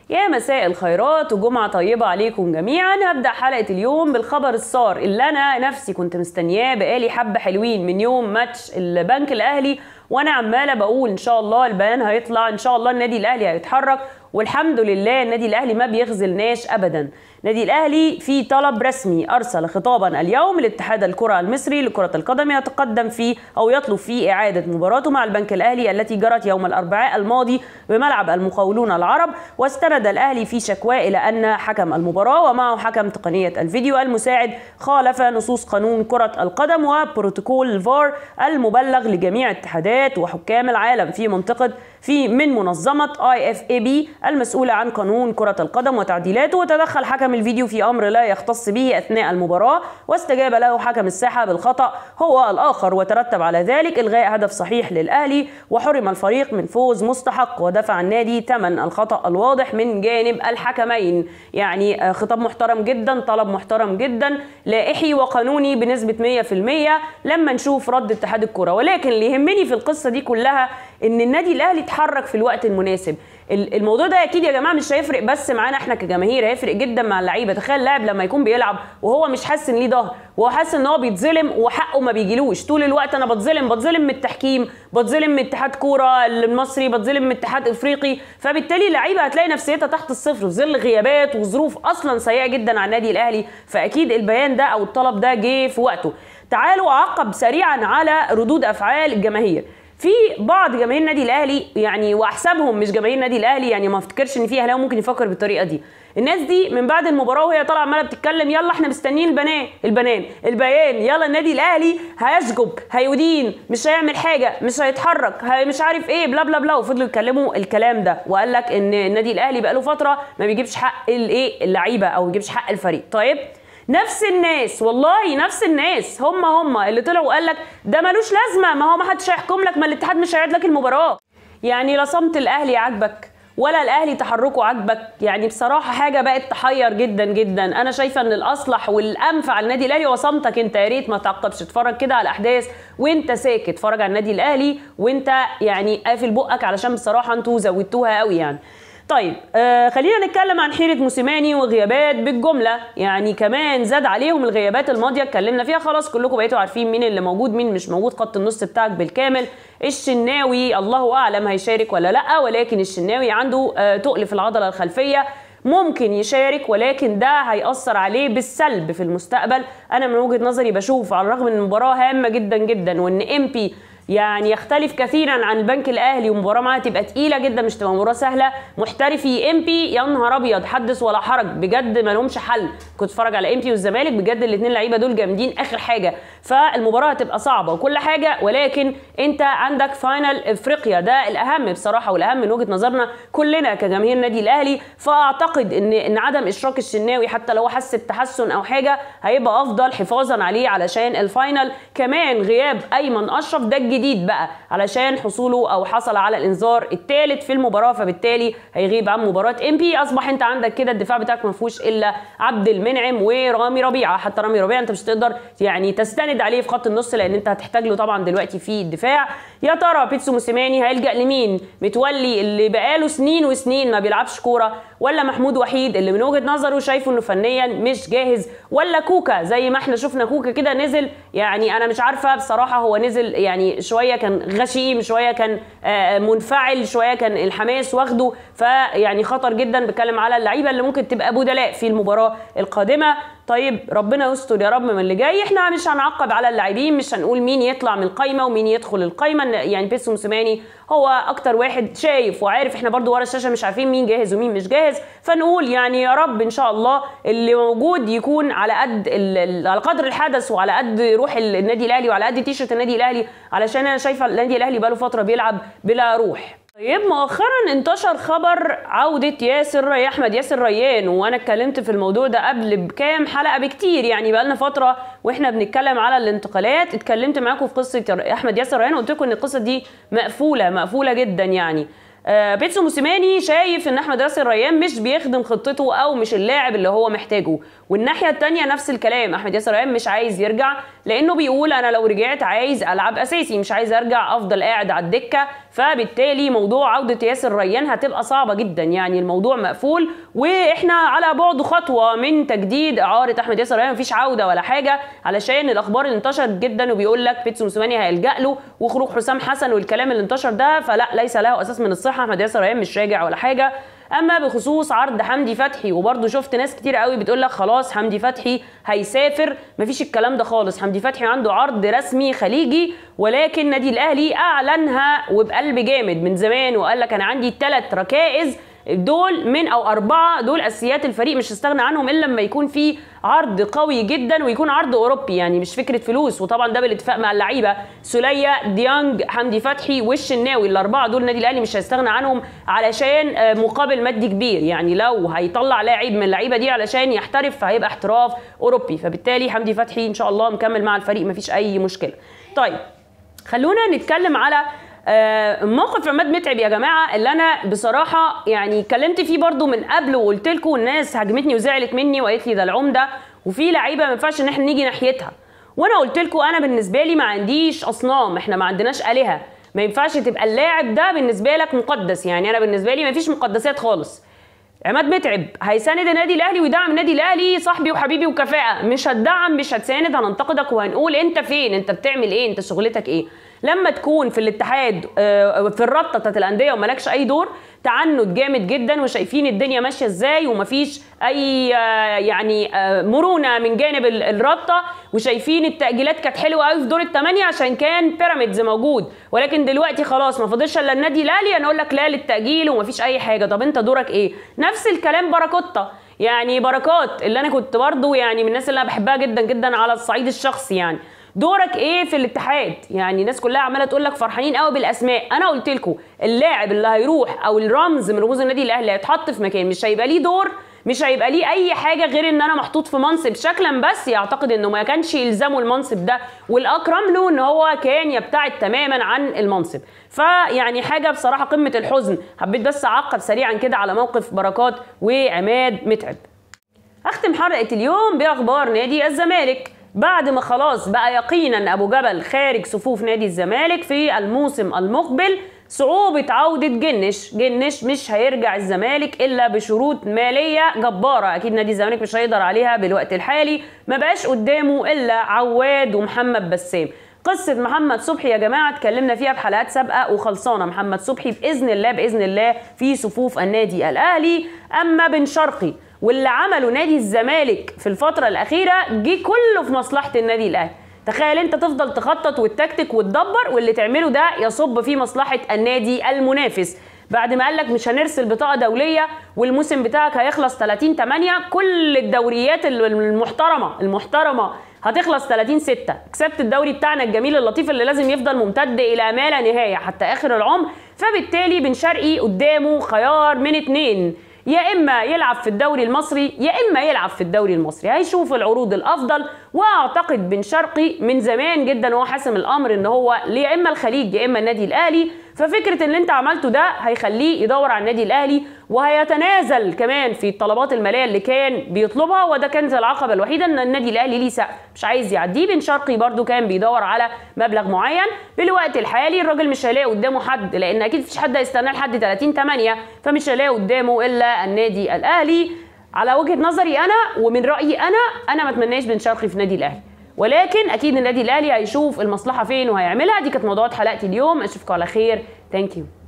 يا مساء الخيرات وجمعة طيبة عليكم جميعا. هبدأ حلقة اليوم بالخبر السار اللي أنا نفسي كنت مستنياه بقالي حبة حلوين من يوم ماتش البنك الأهلي، وأنا عمالة بقول إن شاء الله البيان هيطلع، إن شاء الله النادي الأهلي هيتحرك، والحمد لله النادي الأهلي ما بيخذلناش أبدا. النادي الأهلي في طلب رسمي أرسل خطابا اليوم لاتحاد الكرة المصري لكرة القدم يتقدم فيه أو يطلب فيه إعادة مباراته مع البنك الأهلي التي جرت يوم الأربعاء الماضي بملعب المقاولون العرب. واستند الأهلي في شكوى إلى أن حكم المباراة ومعه حكم تقنية الفيديو المساعد خالف نصوص قانون كرة القدم وبروتوكول الفار المبلغ لجميع اتحادات وحكام العالم في من منظمة IFAB المسؤولة عن قانون كرة القدم وتعديلاته. وتدخل حكم الفيديو في أمر لا يختص به أثناء المباراة، واستجاب له حكم الساحة بالخطأ هو الآخر، وترتب على ذلك إلغاء هدف صحيح للأهلي، وحرم الفريق من فوز مستحق، ودفع النادي ثمن الخطأ الواضح من جانب الحكمين. يعني خطاب محترم جدا، طلب محترم جدا، لائحي وقانوني بنسبة 100% لما نشوف رد اتحاد الكرة. ولكن اللي يهمني في القصة دي كلها إن النادي الأهلي اتحرك في الوقت المناسب. الموضوع ده اكيد يا جماعه مش هيفرق بس معانا احنا كجماهير، هيفرق جدا مع اللعيبه. تخيل لاعب لما يكون بيلعب وهو مش حاسس ان ليه ظهر، وهو حاسس ان هو بيتظلم وحقه ما بيجيلوش طول الوقت. انا بتظلم من التحكيم، بتظلم من اتحاد كوره المصري، بتظلم من اتحاد افريقي، فبالتالي اللعيبه هتلاقي نفسيتها تحت الصفر في ظل غيابات وظروف اصلا سيئه جدا على النادي الاهلي. فاكيد البيان ده او الطلب ده جه في وقته. تعالوا اعقب سريعا على ردود افعال الجماهير. في بعض جماهير النادي الاهلي يعني، واحسبهم مش جماهير النادي الاهلي، يعني ما افتكرش ان في اهلاوي ممكن يفكر بالطريقه دي. الناس دي من بعد المباراه وهي طالعه عماله بتتكلم يلا احنا مستنيين البيان، يلا النادي الاهلي هيشجب، هيدين، مش هيعمل حاجه، مش هيتحرك، مش عارف ايه، بلا بلا بلا، وفضلوا يتكلموا الكلام ده. وقال لك ان النادي الاهلي بقاله فتره ما بيجيبش حق اللعيبه او ما بيجيبش حق الفريق. طيب نفس الناس، والله نفس الناس هم اللي طلعوا وقال لك ده ملوش لازمه، ما هو ما حدش هيحكم لك، ما الاتحاد مش هيعيد لك المباراه. يعني لا صمت الاهلي عاجبك ولا الاهلي تحركه عاجبك. يعني بصراحه حاجه بقت تحير جدا جدا. انا شايفه ان الاصلح والانفع للنادي الاهلي هو صمتك انت. يا ريت ما تعقبش، اتفرج كده على الاحداث وانت ساكت، اتفرج على النادي الاهلي وانت يعني قافل بقك، علشان بصراحه انتوا زودتوها قوي يعني. طيب خلينا نتكلم عن حيرة موسيماني وغيابات بالجملة. يعني كمان زاد عليهم الغيابات الماضية اتكلمنا فيها، خلاص كلكم بقيتوا عارفين مين اللي موجود مين مش موجود. خط النص بتاعك بالكامل. الشناوي الله أعلم هيشارك ولا لأ، ولكن الشناوي عنده تقل في العضلة الخلفية، ممكن يشارك ولكن ده هيأثر عليه بالسلب في المستقبل. أنا من وجهة نظري بشوف على الرغم من المباراة هامة جدا جدا، وإن إمبي يعني يختلف كثيرا عن البنك الاهلي ومباراه معاها تبقى تقيله جدا، مش تبقى مباراه سهله. محترفي امبي يا نهار ابيض حدث ولا حرج، بجد ما لهمش حل. كنت اتفرج على امبي والزمالك، بجد الاثنين لعيبه دول جامدين اخر حاجه. فالمباراه هتبقى صعبه وكل حاجه، ولكن انت عندك فاينل افريقيا، ده الاهم بصراحه والاهم من وجهه نظرنا كلنا كجماهير النادي الاهلي. فاعتقد ان عدم اشراك الشناوي حتى لو حس بتحسن او حاجه هيبقى افضل حفاظا عليه علشان الفاينل. كمان غياب ايمن اشرف ده الجديد بقى علشان حصوله او حصل على الانذار الثالث في المباراه، فبالتالي هيغيب عن مباراه امبي. اصبح انت عندك كده الدفاع بتاعك ما فيهوش الا عبد المنعم ورامي ربيعه. حتى رامي ربيعه انت مش هتقدر يعني تستند عليه في خط النص، لان انت هتحتاج له طبعا دلوقتي في الدفاع. يا ترى بيتسو موسيماني هيلجأ لمين؟ متولي اللي بقاله سنين وسنين ما بيلعبش كوره، ولا محمود وحيد اللي من وجهه نظره شايفه انه فنيا مش جاهز، ولا كوكا زي ما احنا شفنا كوكا كده نزل؟ يعني انا مش عارفه بصراحه، هو نزل يعني شويه كان غشيم، شويه كان منفعل، شويه كان الحماس واخده، فيعني خطر جدا. بتكلم على اللعيبه اللي ممكن تبقى بدلاء في المباراه القادمه. طيب ربنا يستر يا رب من اللي جاي. احنا مش هنعقب على اللاعبين، مش هنقول مين يطلع من القايمه ومين يدخل القايمه. يعني بيتسو موسيماني هو اكتر واحد شايف وعارف، احنا برضو ورا الشاشه مش عارفين مين جاهز ومين مش جاهز. فنقول يعني يا رب ان شاء الله اللي موجود يكون على قد على قدر الحدث وعلى قد روح النادي الاهلي وعلى قد تيشرت النادي الاهلي، علشان انا شايفه النادي الاهلي بقاله فتره بيلعب بلا روح. طيب مؤخرا انتشر خبر عودة احمد ياسر ريان، وانا اتكلمت في الموضوع ده قبل بكام حلقة بكتير. يعني بقالنا فترة واحنا بنتكلم على الانتقالات، اتكلمت معاكم في قصة احمد ياسر ريان وقلت لكم ان القصة دي مقفولة جدا. يعني بيتسو موسيماني شايف ان احمد ياسر ريان مش بيخدم خطته او مش اللاعب اللي هو محتاجه، والناحيه الثانيه نفس الكلام، احمد ياسر ريان مش عايز يرجع لانه بيقول انا لو رجعت عايز العب اساسي، مش عايز ارجع افضل قاعد على الدكه، فبالتالي موضوع عوده ياسر ريان هتبقى صعبه جدا، يعني الموضوع مقفول واحنا على بعد خطوه من تجديد اعاره احمد ياسر ريان، مفيش عوده ولا حاجه، علشان الاخبار اللي انتشرت جدا وبيقول لك بيتسو موسيماني هيلجأ له وخروج حسام حسن والكلام اللي انتشر ده، فلا ليس له اساس من الصحه، احمد ياسر ريان مش راجع ولا حاجه. اما بخصوص عرض حمدي فتحي، وبرده شفت ناس كتير قوي بتقول لك خلاص حمدي فتحي هيسافر، مفيش الكلام ده خالص، حمدي فتحي عنده عرض رسمي خليجي، ولكن نادي الاهلي اعلنها وبقلب جامد من زمان وقال لك انا عندي 3 ركائز دول من او 4 دول اساسيات الفريق مش هستغنى عنهم الا لما يكون في عرض قوي جدا ويكون عرض اوروبي، يعني مش فكره فلوس، وطبعا ده بالاتفاق مع اللعيبه، سوليه، ديانج، حمدي فتحي والشناوي، ال4 دول النادي الاهلي مش هيستغنى عنهم علشان مقابل مادي كبير، يعني لو هيطلع لاعب من اللعيبه دي علشان يحترف فهيبقى احتراف اوروبي، فبالتالي حمدي فتحي ان شاء الله مكمل مع الفريق مفيش اي مشكله. طيب خلونا نتكلم على موقف عماد متعب يا جماعه، اللي انا بصراحه يعني اتكلمت فيه برده من قبل وقلت لكم، الناس هاجمتني وزعلت مني وقالت لي ده العمده وفي لعيبه ما ينفعش ان احنا نيجي ناحيتها، وانا قلت لكم انا بالنسبه لي ما عنديش اصنام، احنا ما عندناش الهه، ما ينفعش تبقى اللاعب ده بالنسبه لك مقدس، يعني انا بالنسبه لي ما فيش مقدسات خالص. عماد متعب هيساند النادي الاهلي ويدعم النادي الاهلي، صاحبي وحبيبي وكفاءه، مش هتدعم مش هتساند، هننتقدك وهنقول انت فين، انت بتعمل ايه، انت شغلتك ايه. لما تكون في الاتحاد في الرابطه بتاعت الانديه ومالكش اي دور، تعنت جامد جدا وشايفين الدنيا ماشيه ازاي ومفيش اي يعني مرونه من جانب الرابطه، وشايفين التاجيلات كانت حلوه قوي في دور ال8 عشان كان بيراميدز موجود، ولكن دلوقتي خلاص ما فاضلش الا النادي الاهلي، انا اقول لك لا للتاجيل ومفيش اي حاجه. طب انت دورك ايه؟ نفس الكلام باراكوتا، يعني بركات اللي انا كنت برضو يعني من الناس اللي انا بحبها جدا جدا على الصعيد الشخصي، يعني دورك ايه في الاتحاد؟ يعني الناس كلها عماله تقول لك فرحانين قوي بالاسماء، انا قلت لكم اللاعب اللي هيروح او الرمز من رموز النادي الاهلي هيتحط في مكان مش هيبقى ليه دور، مش هيبقى ليه اي حاجه غير ان انا محطوط في منصب شكلا بس، يعتقد انه ما كانش يلزمه المنصب ده، والاكرم له ان هو كان يبتعد تماما عن المنصب، فيعني حاجه بصراحه قمه الحزن. حبيت بس اعقب سريعا كده على موقف بركات وعماد متعب. اختم حلقه اليوم باخبار نادي الزمالك، بعد ما خلاص بقى يقينا ابو جبل خارج صفوف نادي الزمالك في الموسم المقبل، صعوبة عودة جنش مش هيرجع الزمالك الا بشروط مالية جبارة، اكيد نادي الزمالك مش هيقدر عليها بالوقت الحالي، ما بقاش قدامه الا عواد ومحمد بسام. قصة محمد صبحي يا جماعة اتكلمنا فيها في حلقات سابقة وخلصانة، محمد صبحي بإذن الله في صفوف النادي الأهلي. أما بن شرقي واللي عمله نادي الزمالك في الفترة الأخيرة جه كله في مصلحة النادي الأهلي، تخيل انت تفضل تخطط وتكتك وتدبر واللي تعمله ده يصب في مصلحة النادي المنافس، بعد ما قالك مش هنرسل بطاقة دولية والموسم بتاعك هيخلص 30/8، كل الدوريات المحترمة هتخلص 30/6، اكسبت الدوري بتاعنا الجميل اللطيف اللي لازم يفضل ممتد الى ما لا نهاية حتى اخر العمر، فبالتالي بن شرقي قدامه خيار من 2، يا اما يلعب في الدوري المصري يا اما يلعب في الدوري المصري، هيشوف العروض الافضل، واعتقد بن شرقي من زمان جدا وهو حاسم الامر ان هو يا اما الخليج يا اما النادي الاهلي، ففكره اللي انت عملته ده هيخليه يدور على النادي الاهلي وهيتنازل كمان في الطلبات الماليه اللي كان بيطلبها، وده كانت العقبه الوحيده ان النادي الاهلي ليه سقف مش عايز يعديه. بن شرقي برده كان بيدور على مبلغ معين، بالوقت الحالي الراجل مش هيلاقي قدامه حد، لان اكيد مفيش حد هيستناه لحد 30/8، فمش هيلاقي قدامه الا النادي الاهلي. على وجهه نظري انا ومن رايي انا ما اتمناش بن شرقي في النادي الاهلي، ولكن اكيد النادي الاهلي هيشوف المصلحه فين وهيعملها. دي كانت موضوعات حلقتي اليوم، اشوفكم على خير، ثانك يو.